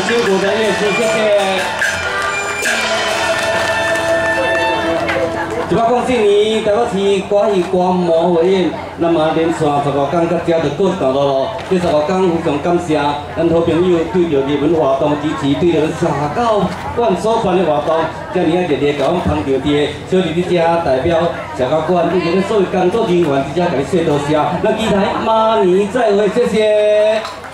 辛苦的乐师，谢谢。一百恭喜你，台北市歌戏歌模汇演，那么连续15天，到遮就过一段路咯。这15天非常感谢咱好朋友对着艺文活动支持，对着社交馆所办的活动，遮尔啊热烈甲阮捧场伫，所以伫遮代表社交馆以及咱所有工作人员伫遮甲你说多谢。咱期待明年再会，谢谢。